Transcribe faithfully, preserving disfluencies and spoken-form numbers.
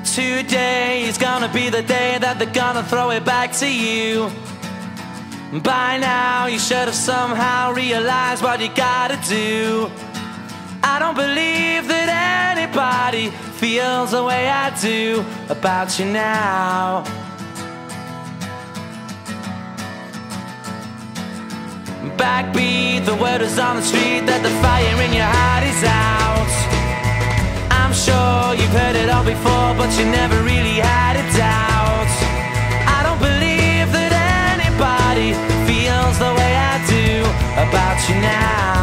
Today is gonna be the day that they're gonna throw it back to you. By now you should have somehow realized what you gotta do. I don't believe that anybody feels the way I do about you now. Backbeat, the word is on the street that the fire in your heart is out. I'm sure you've heard it all before, but you never really had a doubt. I don't believe that anybody feels the way I do about you now.